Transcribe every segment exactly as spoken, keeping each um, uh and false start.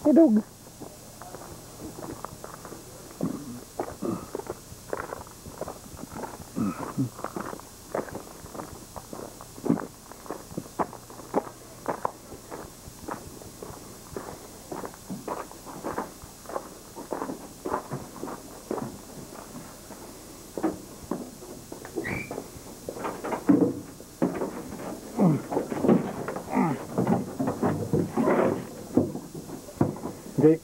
Hey, dog. Okay.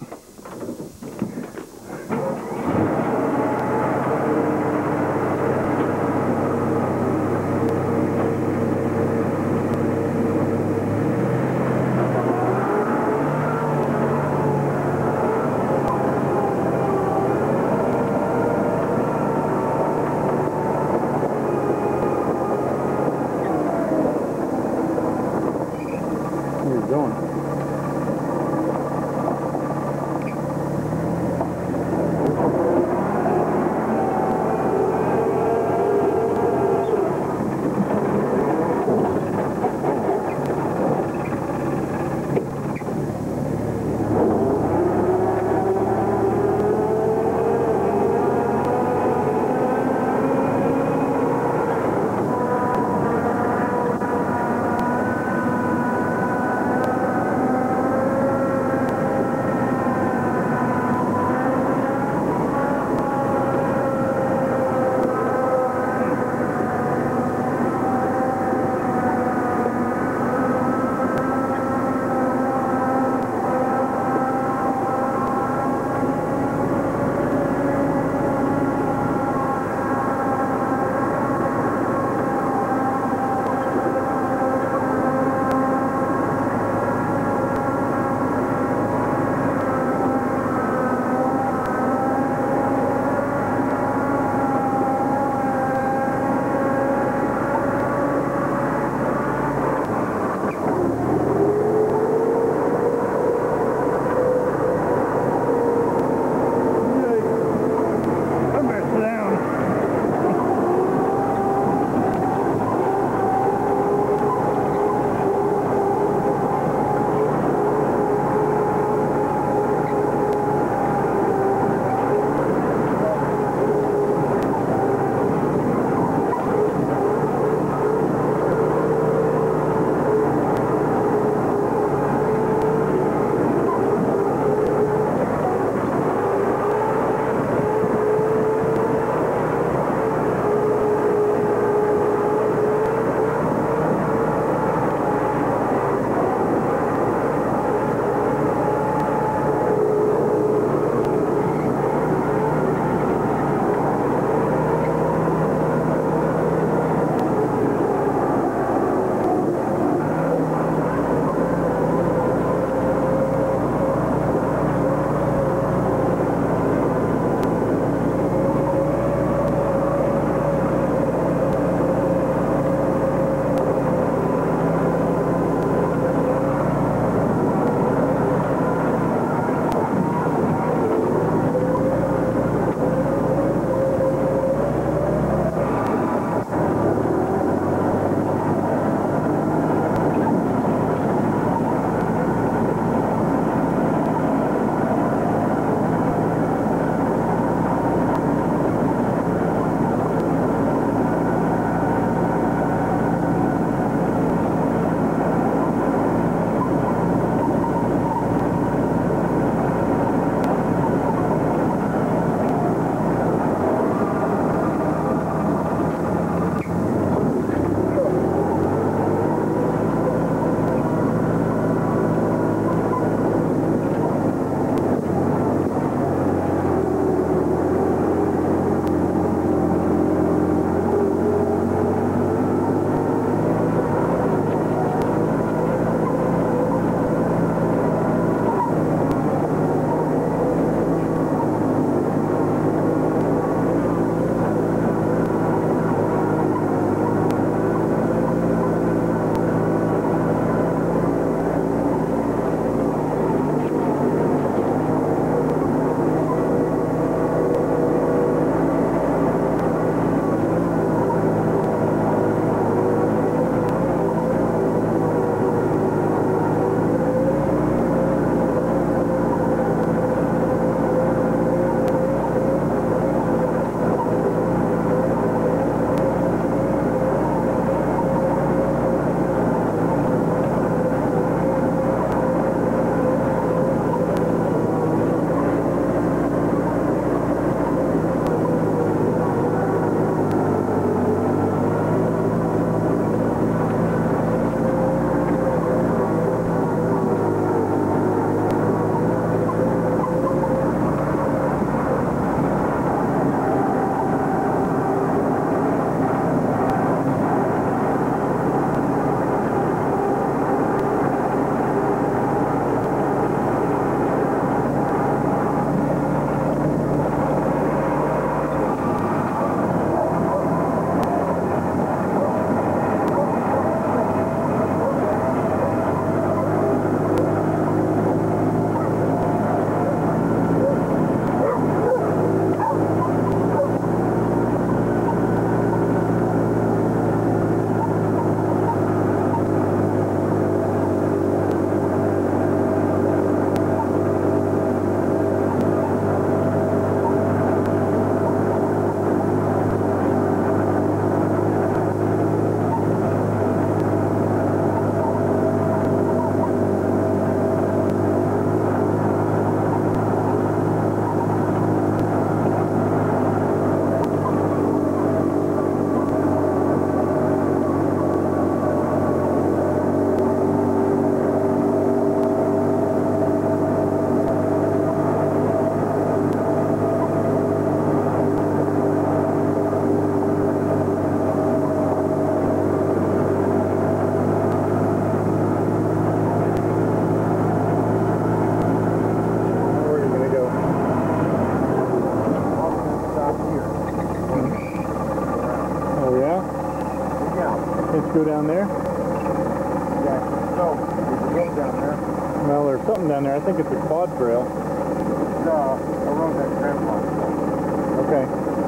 Go down there? Yeah, no, there's a road down there. Well, there's something down there. I think it's a quad trail. It's uh, a road that Grandpa built. Okay.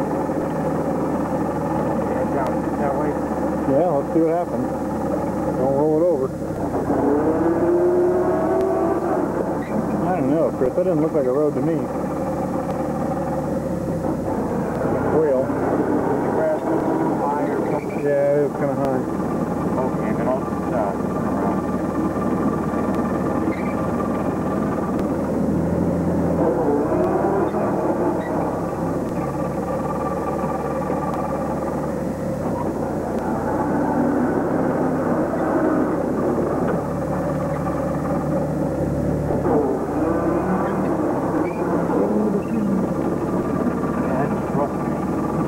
Head down that way. Yeah, let's see what happens. Don't roll it over. I don't know, Chris. That didn't look like a road to me. Wheel. The grass was high or something. Yeah, it was kind of high. Okay, then I'll just uh, turn around. Yeah, that's rough.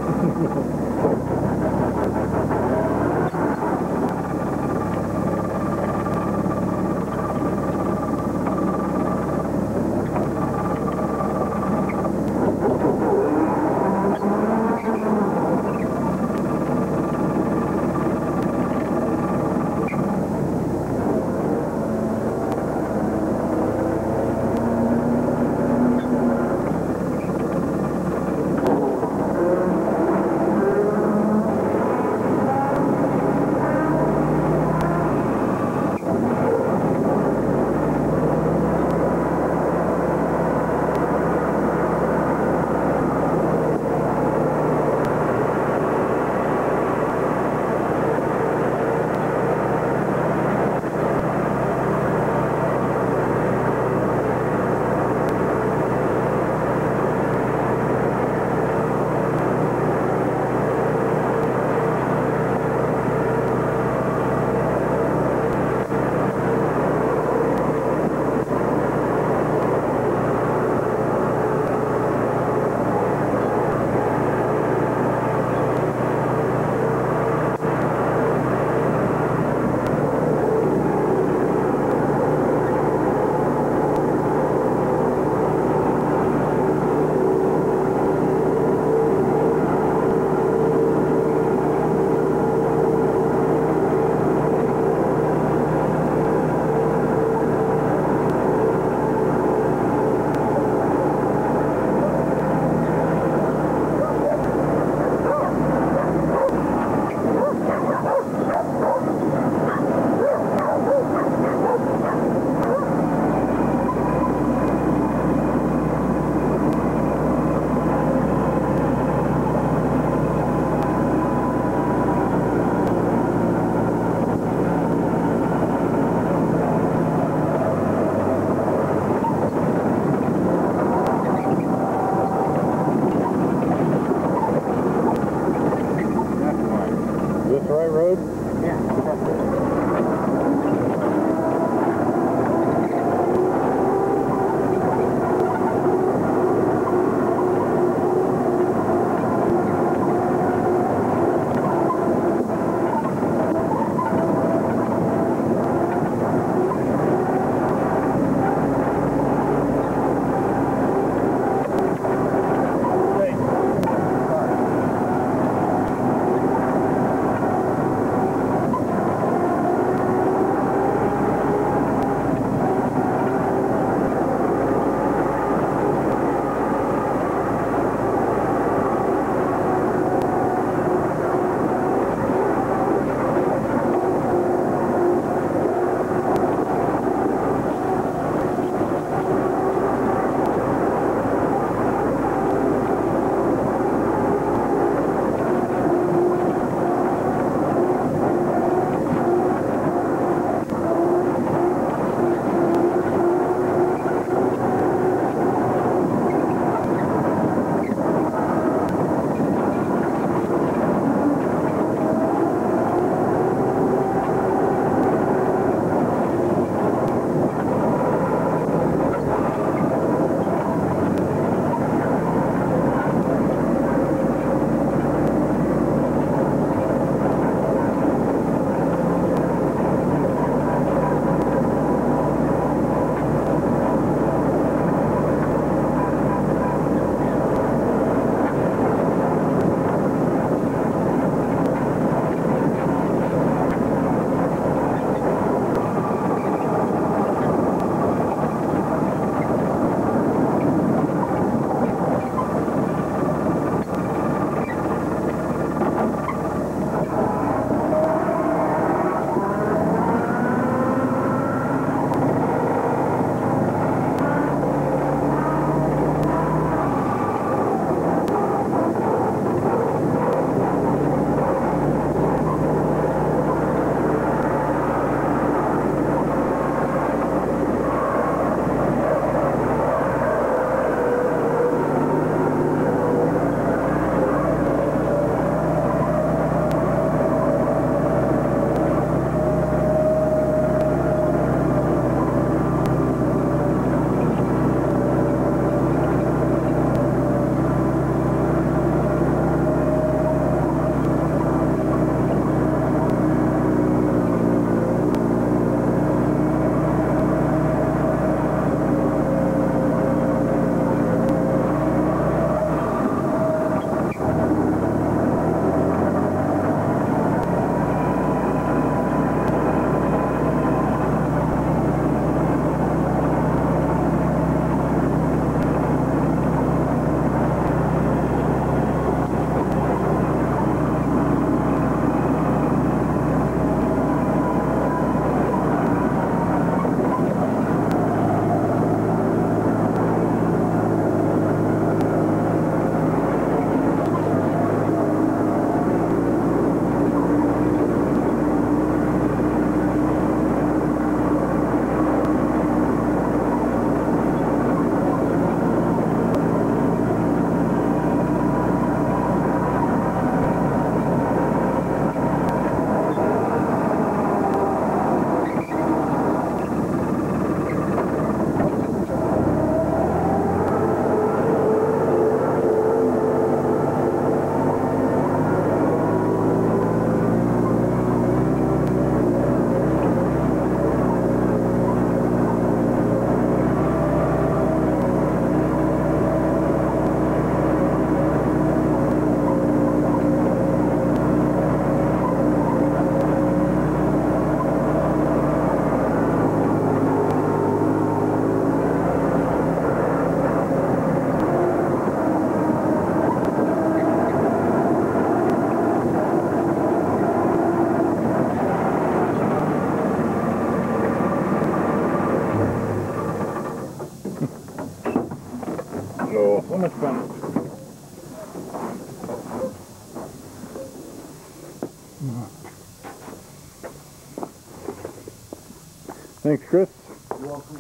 Thanks, Chris. You're welcome.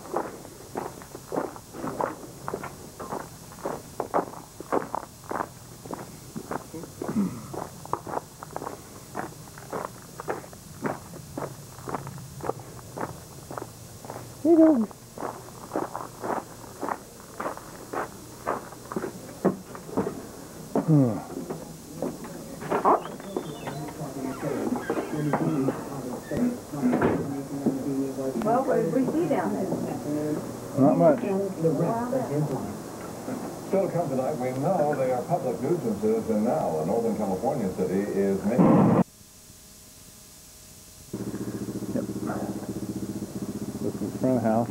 Here you go. Hmm. Well, what did we see down there? Not much. Still to come tonight, we know they are public nuisances, and now a Northern California city is making... Yep. This is the front house.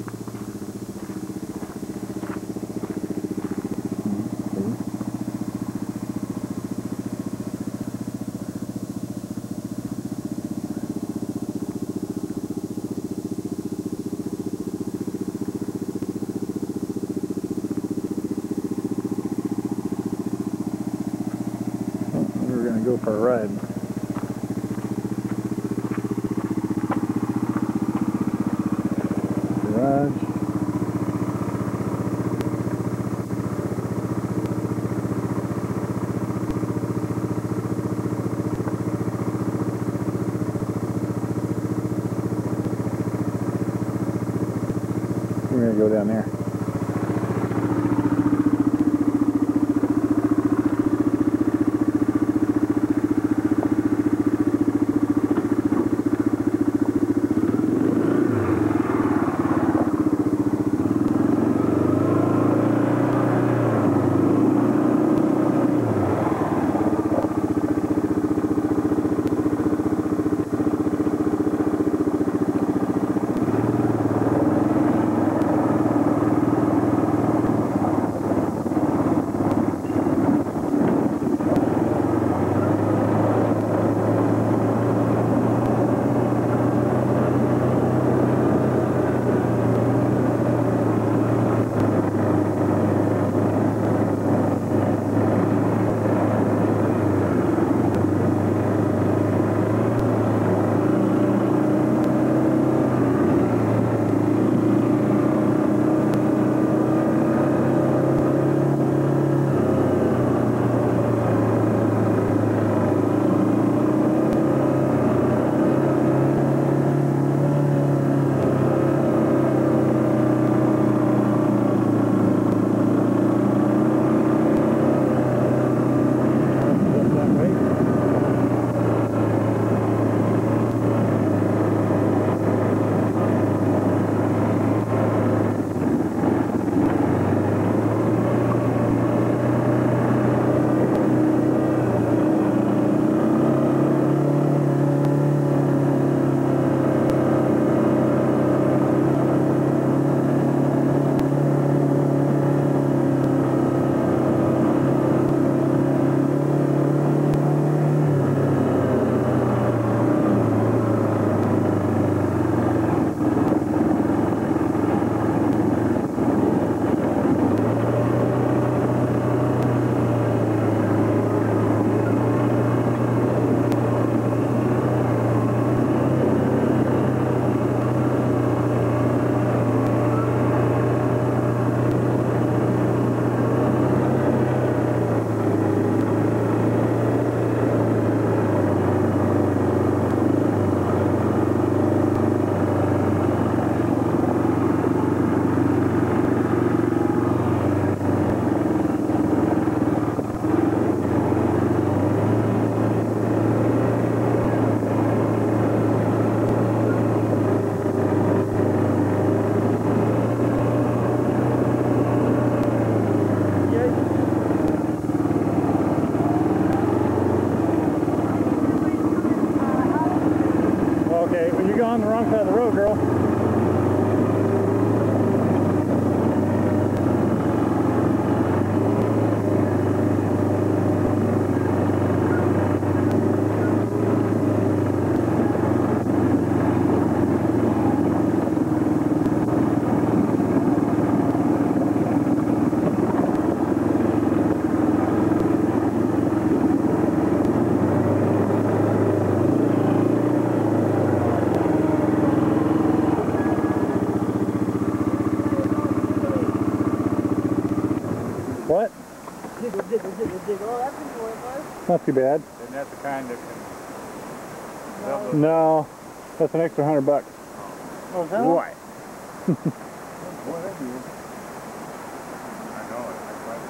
We're going to go for a ride. Garage. We're going to go down there. On the wrong side of the road, girl. Not too bad. Isn't that the kind that can... No, that's an extra hundred bucks. Oh, that What? I know it. That's why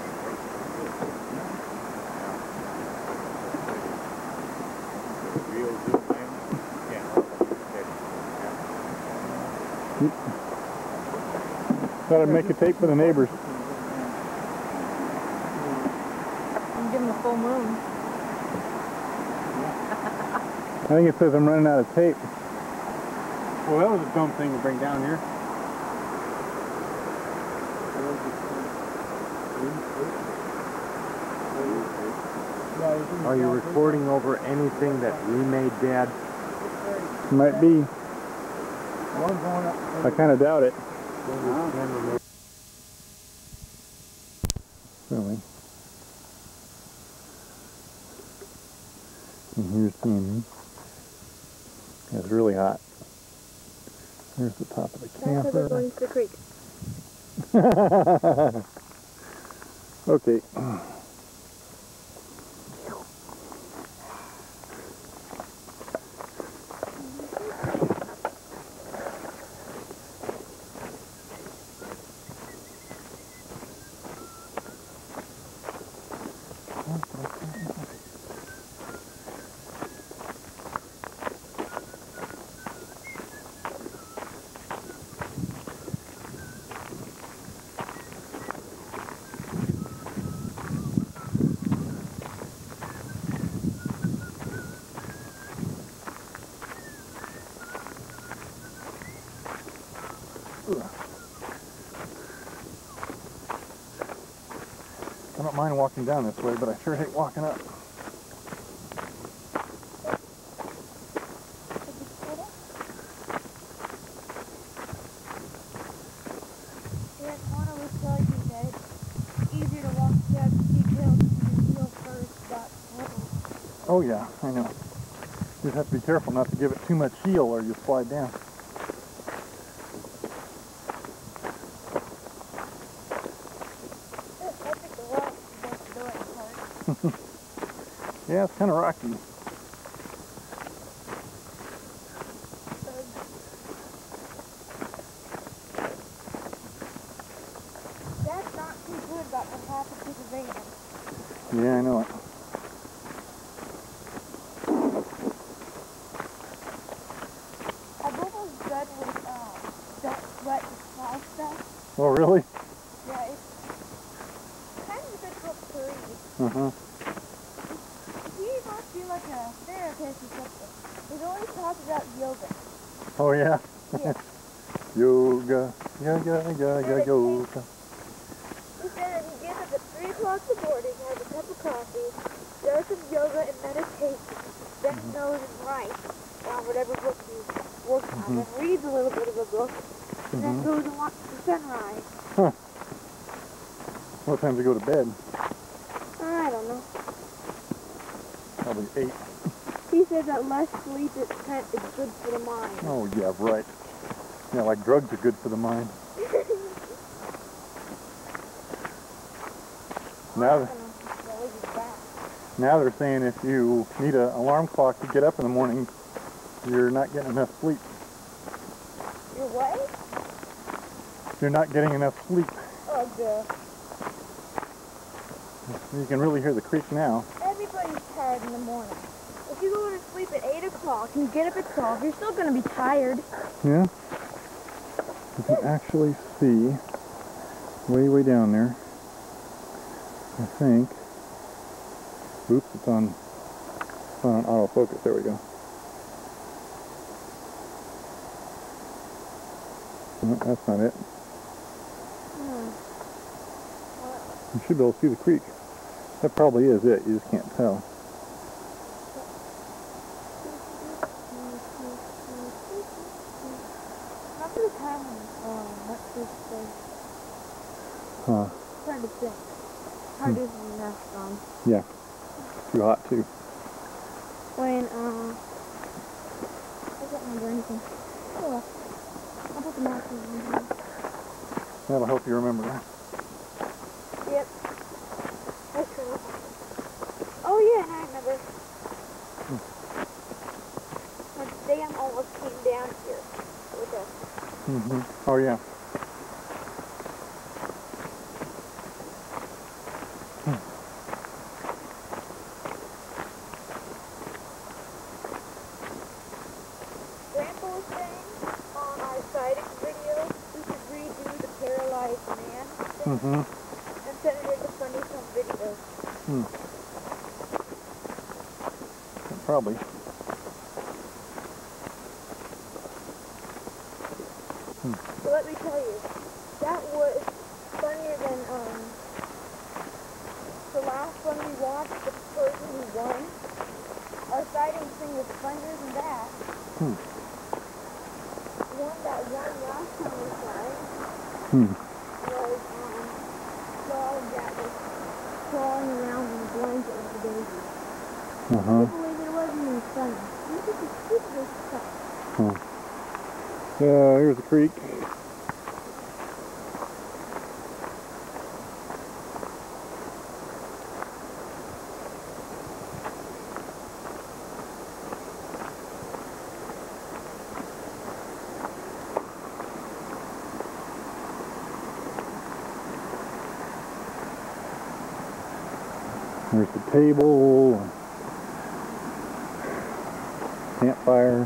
we wheels do things. Can't Thought I'd make a tape for the neighbors. I'm giving a full moon. I think it says I'm running out of tape. Well, that was a dumb thing to bring down here. Are you recording over anything that we made, Dad? Might be. I kind of doubt it. Really. And here's Amy. It's really hot. There's the top of the camper. That's going to the creek. Okay. I don't mind walking down this way, but I sure hate walking up. Oh yeah, I know. You just have to be careful not to give it too much heel or you slide down. Yeah, it's kind of rocky. That's not too good about what happened to the van. Yeah, I know it. I'm almost done with um, that wet small stuff. Oh, really? Yeah, it's kind of difficult to read. Uh-huh. He must be like a therapist or something. He's always talking about yoga. Oh, yeah? Yeah. Yoga, yoga, yoga, yoga. He said that he gets up at three o'clock in the morning, has a cup of coffee, does some yoga and meditation, then Mm-hmm. goes and writes on whatever book he's working on, Mhm. then reads a little bit of a book, and then Mhm. goes and watches the sunrise. Huh. What time do you go to bed? I don't know. Probably eight. He says that less sleep is, kind is good for the mind. Oh, yeah, right. Yeah, like drugs are good for the mind. Now, th- now they're saying if you need an alarm clock to get up in the morning, you're not getting enough sleep. You're what? You're not getting enough sleep. Oh, good. You can really hear the creek now. Everybody's tired in the morning. If you go to sleep at eight o'clock and you get up at twelve, you're still going to be tired. Yeah? You can actually see way, way down there. I think. Oops, it's on, it's on autofocus. There we go. No, that's not it. Hmm. You should be able to see the creek. That probably is it. You just can't tell. Remember the time when, um, what's this place? Huh. I'm trying to think. Hard to hmm. enough, um, Yeah. Too hot, too. when, um, I can't remember anything. Oh, well. I'll put the map in here. That'll help you remember that. Yep. That's true. Oh, yeah, and I Mm-hmm. Oh yeah. Grandpa was saying on our sighting video, we should redo the paralyzed man thing Mm-hmm. and send it into Funny Some Videos. Hmm. Probably. Hmm. So let me tell you, that was funnier than um the last one we watched, the person who won. Our sighting thing was funnier than that. Hmm. The one that won last time we tried Hmm. was um dog that was crawling around in a blanket like a baby. I Uh-huh. can't believe it wasn't even funny. Look at the stupidest stuff. Oh. Yeah, here's the creek. There's the table, campfire,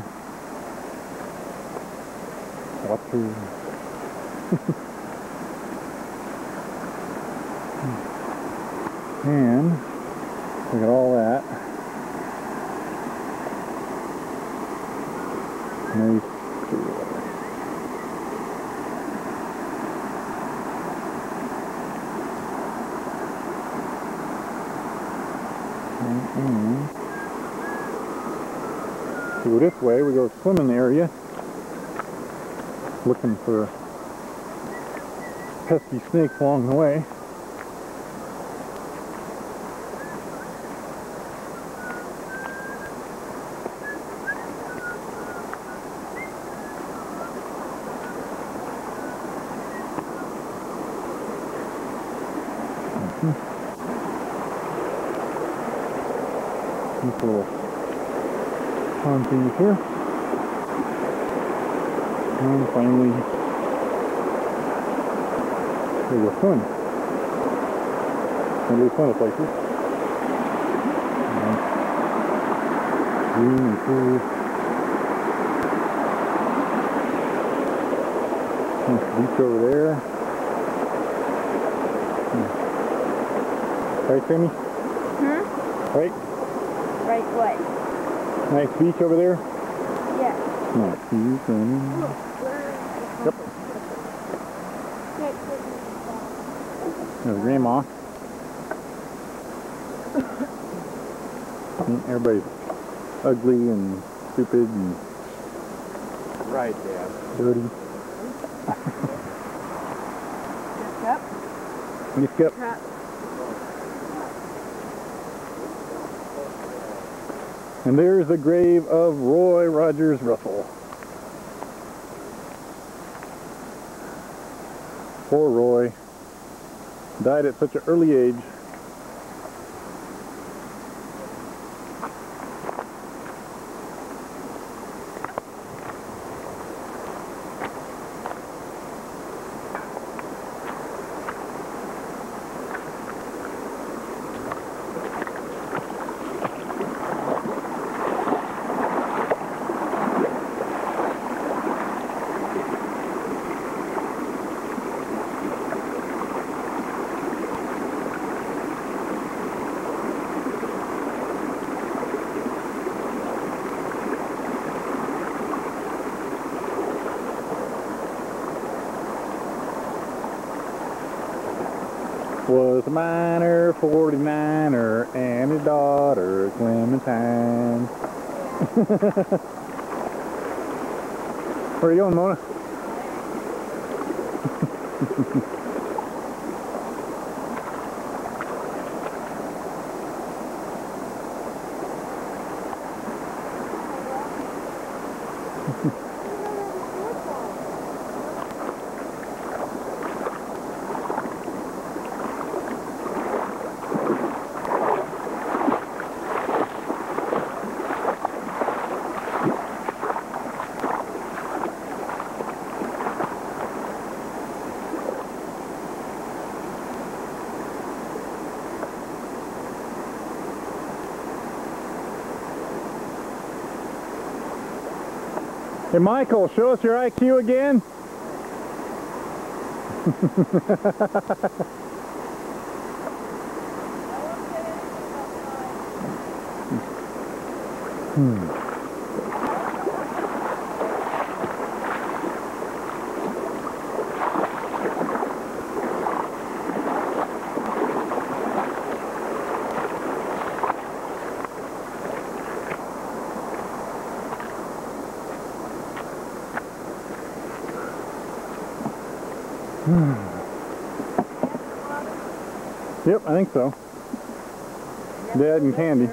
water. And look at all that. Nice clear water. Mm-hmm. So go this way, we go swimming area, looking for pesky snakes along the way. Mm-hmm. These little pontoons here. And finally, we go swimming. And there's plenty of places. Nice. Green and cool. Nice beach over there. Hmm. Right, Sammy? Hmm? Right? Right what? Nice beach over there. Yeah. Nice beach. And... Yep. There's Grandma. Everybody's ugly and stupid and Right, Dad. dirty. Yep. You skip. Crap. And there's the grave of Roy Rogers Russell. Poor Roy. Died at such an early age. Was a miner, forty-niner, and his daughter, Clementine. Where are you going, Mona? Hey Michael, show us your I Q again. Hmm. Yep, I think so. Dad and Candy.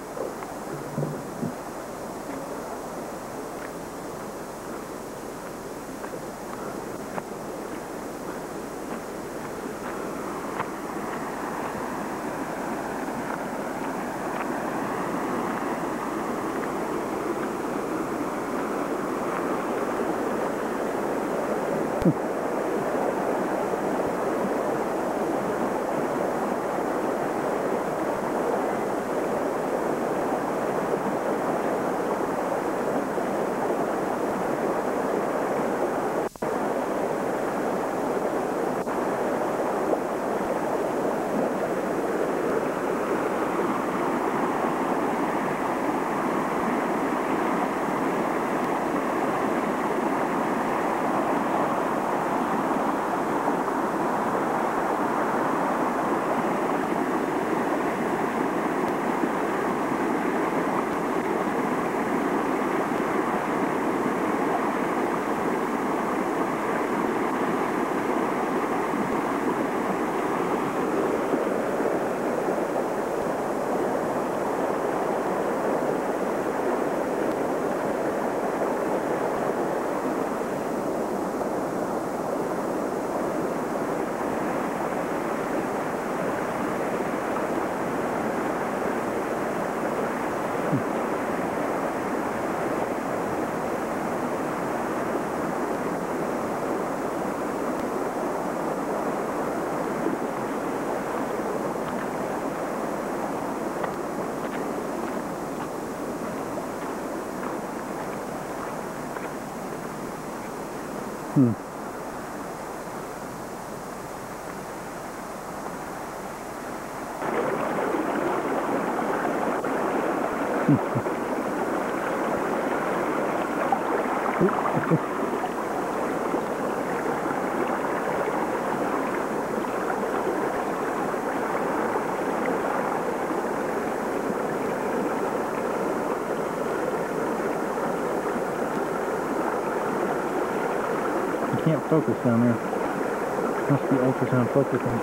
Hmm. You can't focus down there. Must be ultrasound focusing.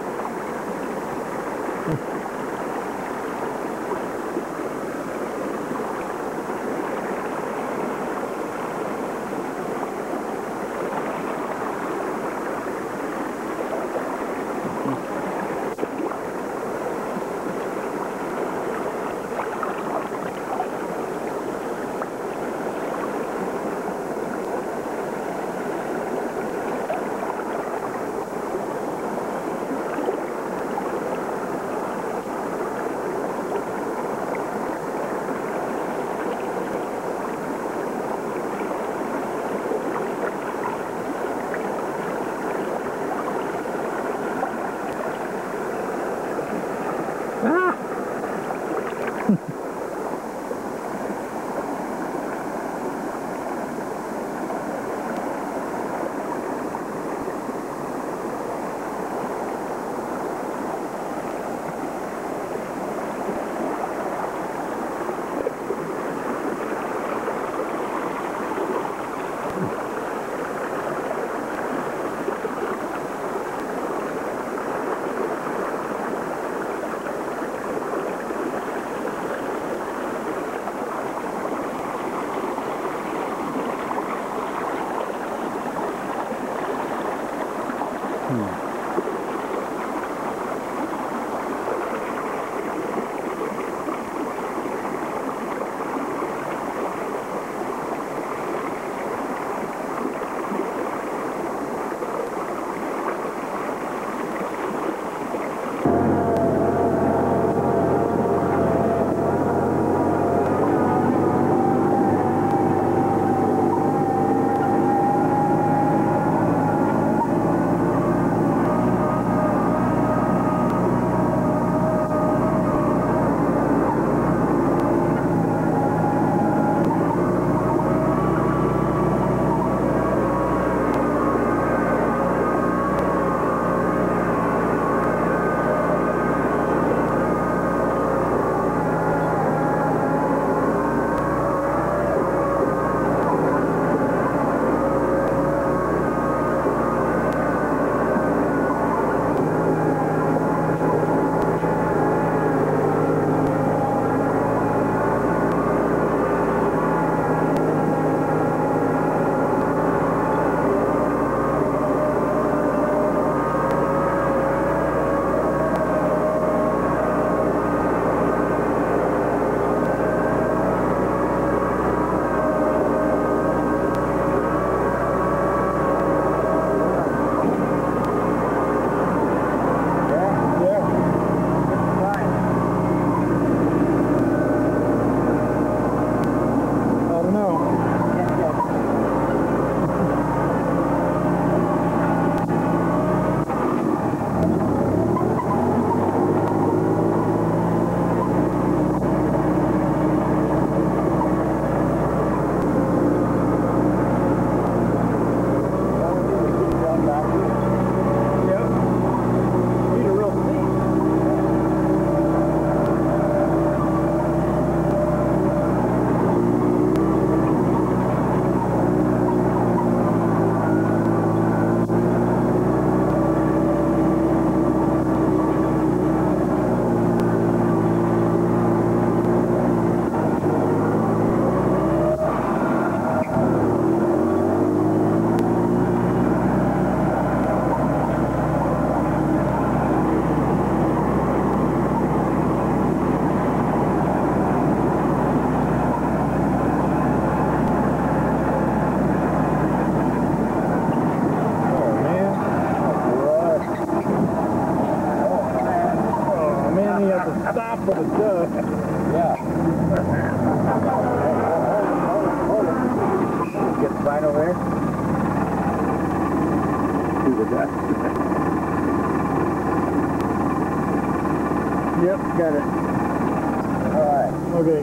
Yep, got it. Alright. Okay.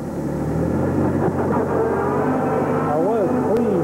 I was clean.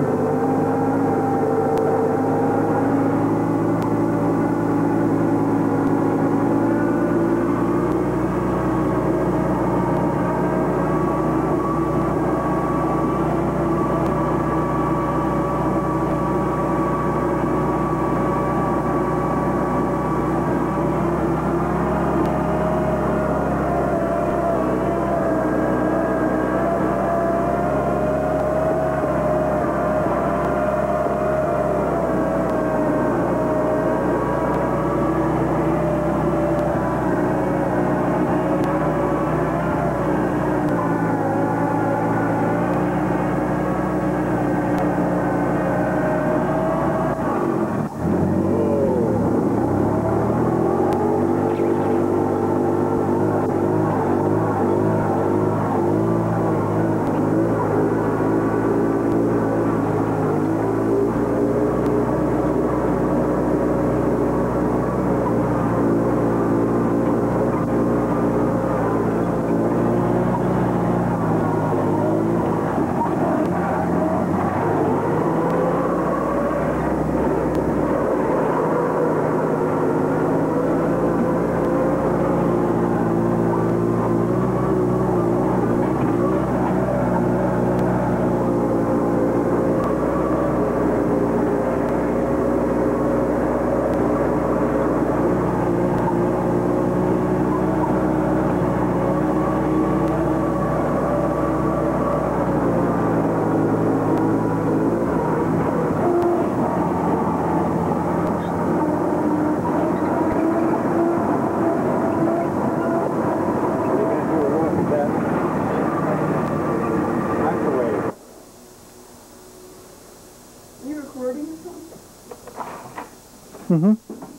Mm-hmm.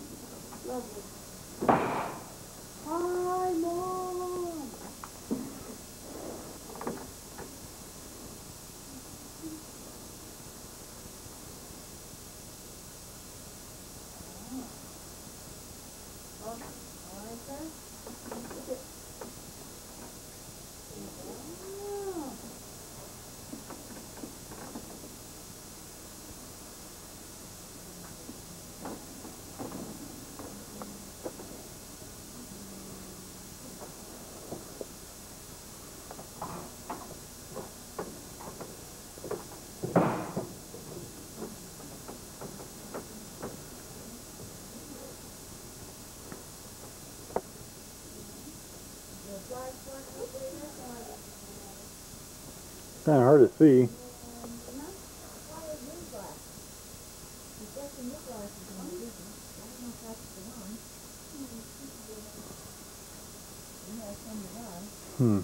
Lovely. Hi, Mom! Kind of hard to see. Hmm.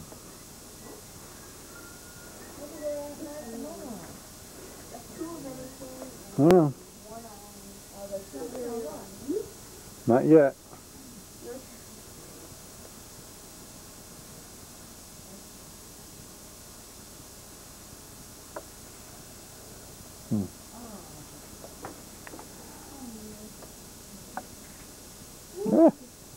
Well, not yet. Hmm. Ah.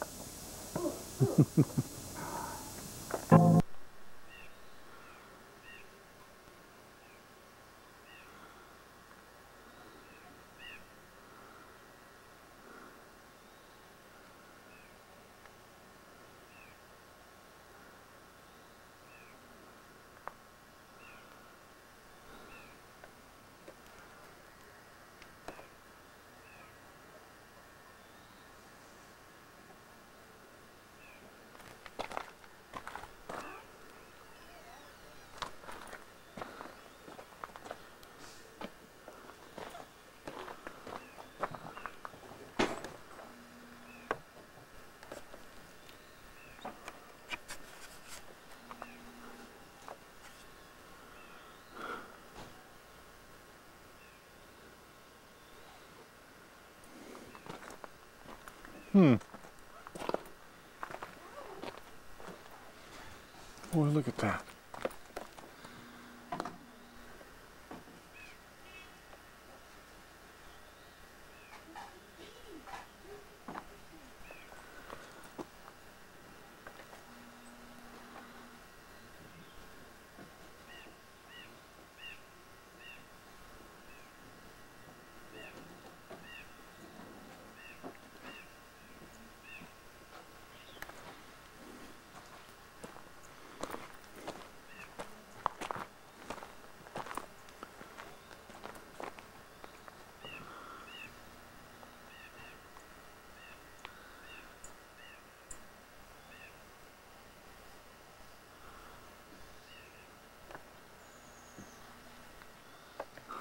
Hmm. Boy, look at that.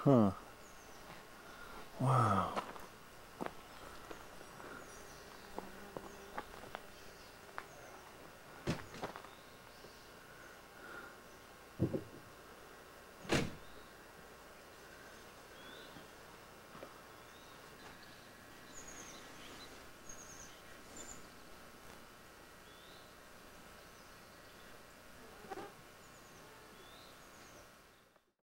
Huh. Wow.